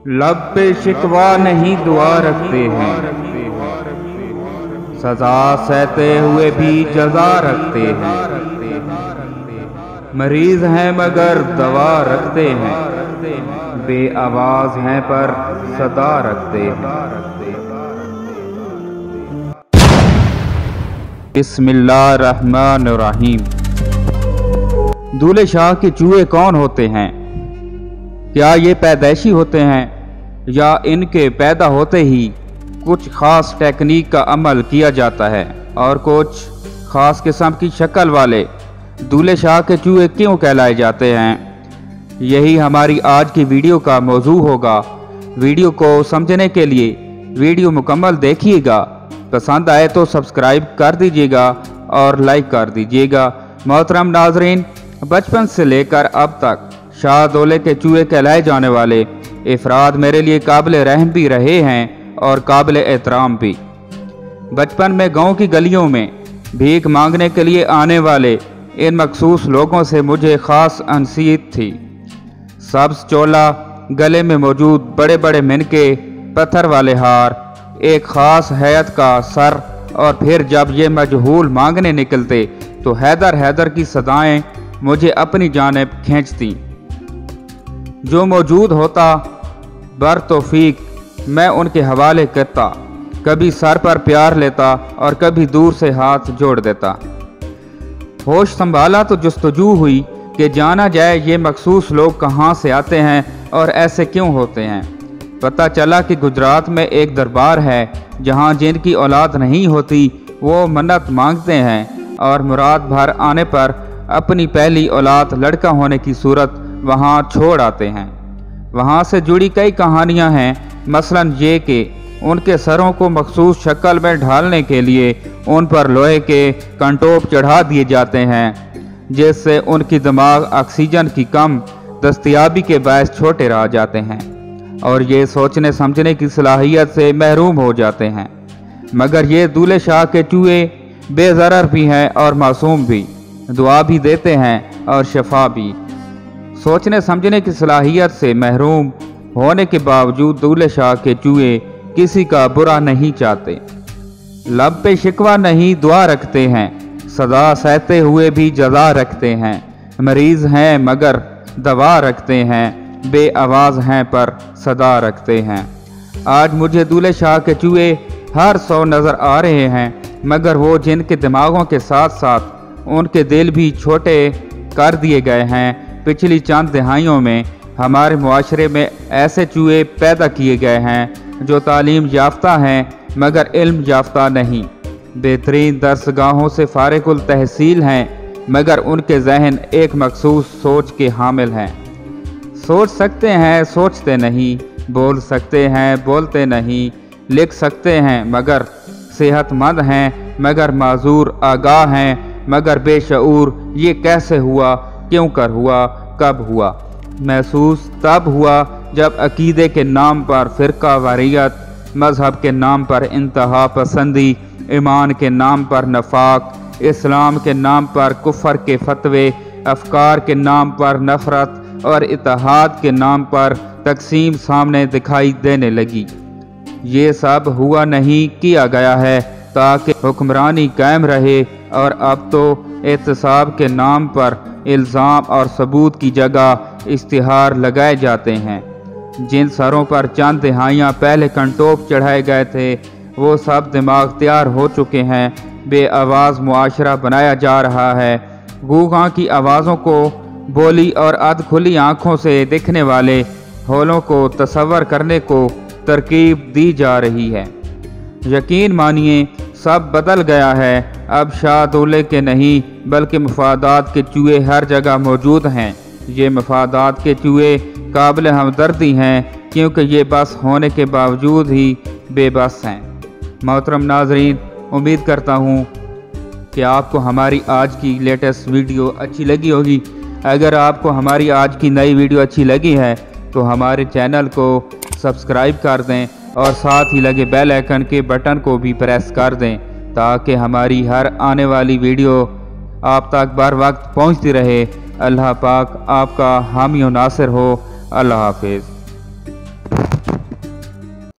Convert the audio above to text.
لب پہ شکوہ نہیں دعا رکھتے ہیں، سزا سہتے ہوئے بھی جزا رکھتے ہیں، مریض ہیں مگر دوا رکھتے ہیں، بے آواز ہیں پر صدا رکھتے ہیں۔ بسم اللہ الرحمن الرحیم۔ دولے شاہ کے چوہے کون ہوتے ہیں؟ کیا یہ پیدائشی ہوتے ہیں یا ان کے پیدا ہوتے ہی کچھ خاص ٹیکنیک کا عمل کیا جاتا ہے اور کچھ خاص قسم کی شکل والے دولے شاہ کے چوہے کیوں کہلائے جاتے ہیں؟ یہی ہماری آج کی ویڈیو کا موضوع ہوگا۔ ویڈیو کو سمجھنے کے لیے ویڈیو مکمل دیکھیے گا، پسند آئے تو سبسکرائب کر دیجیے گا اور لائک کر دیجیے گا۔ محترم ناظرین، بچپن سے لے کر اب تک شاہ دولے کے چوہے کہلائے جانے والے افراد میرے لیے قابل رحم بھی رہے ہیں اور قابل احترام بھی۔ بچپن میں گاؤں کی گلیوں میں بھیک مانگنے کے لیے آنے والے ان مخصوص لوگوں سے مجھے خاص انسیت تھی۔ سبز چولا، گلے میں موجود بڑے بڑے منکے، پتھر والے ہار، ایک خاص ہیئت کا سر، اور پھر جب یہ مجہول مانگنے نکلتے تو حیدر حیدر کی صدائیں مجھے اپنی جانب کھینچتیں۔ جو موجود ہوتا بر توفیق میں ان کے حوالے کرتا، کبھی سر پر پیار لیتا اور کبھی دور سے ہاتھ جوڑ دیتا۔ ہوش سنبھالا تو جستجو ہوئی کہ جانا جائے یہ مخصوص لوگ کہاں سے آتے ہیں اور ایسے کیوں ہوتے ہیں۔ پتہ چلا کہ گجرات میں ایک دربار ہے جہاں جن کی اولاد نہیں ہوتی وہ منت مانگتے ہیں اور مراد بھر آنے پر اپنی پہلی اولاد لڑکا ہونے کی صورت وہاں چھوڑ آتے ہیں۔ وہاں سے جڑی کئی کہانیاں ہیں، مثلاً یہ کہ ان کے سروں کو مخصوص شکل میں ڈھالنے کے لیے ان پر لوہے کے کنٹوپ چڑھا دیے جاتے ہیں، جس سے ان کی دماغ آکسیجن کی کم دستیابی کے باعث چھوٹے رہ جاتے ہیں اور یہ سوچنے سمجھنے کی صلاحیت سے محروم ہو جاتے ہیں۔ مگر یہ دولے شاہ کے چوہے بے ضرر بھی ہیں اور معصوم بھی، دعا بھی دیتے ہیں اور شفا بھی۔ سوچنے سمجھنے کی صلاحیت سے محروم ہونے کے باوجود دولے شاہ کے چوہے کسی کا برا نہیں چاہتے۔ لب پہ شکوہ نہیں دعا رکھتے ہیں، سزا سہتے ہوئے بھی جزا رکھتے ہیں، مریض ہیں مگر دوا رکھتے ہیں، بے آواز ہیں پر صدا رکھتے ہیں۔ آج مجھے دولے شاہ کے چوہے ہر سو نظر آ رہے ہیں، مگر وہ جن کے دماغوں کے ساتھ ساتھ ان کے دل بھی چھوٹے کر دیے گئے ہیں۔ پچھلی چند دہائیوں میں ہمارے معاشرے میں ایسے چوہے پیدا کیے گئے ہیں جو تعلیم یافتہ ہیں مگر علم یافتہ نہیں، بہترین درسگاہوں سے فارغ التحصیل ہیں مگر ان کے ذہن ایک مخصوص سوچ کے حامل ہیں۔ سوچ سکتے ہیں سوچتے نہیں، بول سکتے ہیں بولتے نہیں، لکھ سکتے ہیں مگر صحت مند ہیں، مگر معذور، آگاہ ہیں مگر بے شعور۔ یہ کیسے ہوا، کیوں کر ہوا، کب ہوا؟ محسوس تب ہوا جب عقیدے کے نام پر فرقہ واریت، مذہب کے نام پر انتہا پسندی، ایمان کے نام پر نفاق، اسلام کے نام پر کفر کے فتوے، افکار کے نام پر نفرت اور اتحاد کے نام پر تقسیم سامنے دکھائی دینے لگی۔ یہ سب ہوا نہیں، کیا گیا ہے تاکہ حکمرانی قائم رہے، اور اب تو احتساب کے نام پر الزام اور ثبوت کی جگہ اشتہار لگائے جاتے ہیں۔ جن سروں پر چند دہائیاں پہلے کنٹوپ چڑھائے گئے تھے وہ سب دماغ تیار ہو چکے ہیں، بے آواز معاشرہ بنایا جا رہا ہے۔ گونگاں کی آوازوں کو بولی اور ادھ کھلی آنکھوں سے دکھنے والے ہولوں کو تصور کرنے کو ترکیب دی جا رہی ہے۔ یقین مانیے سب بدل گیا ہے، اب شاہ دولے کے نہیں بلکہ مفادات کے چوہے ہر جگہ موجود ہیں۔ یہ مفادات کے چوہے قابل ہمدردی ہیں کیونکہ یہ بس ہونے کے باوجود ہی بے بس ہیں۔ محترم ناظرین، امید کرتا ہوں کہ آپ کو ہماری آج کی لیٹسٹ ویڈیو اچھی لگی ہوگی۔ اگر آپ کو ہماری آج کی نئی ویڈیو اچھی لگی ہے تو ہمارے چینل کو سبسکرائب کر دیں اور ساتھ ہی لگے بیل آئیکن کے بٹن کو بھی پریس کر دیں تاکہ ہماری ہر آنے والی ویڈیو آپ تک بر وقت پہنچتی رہے۔ اللہ پاک آپ کا حامی و ناصر ہو۔ اللہ حافظ۔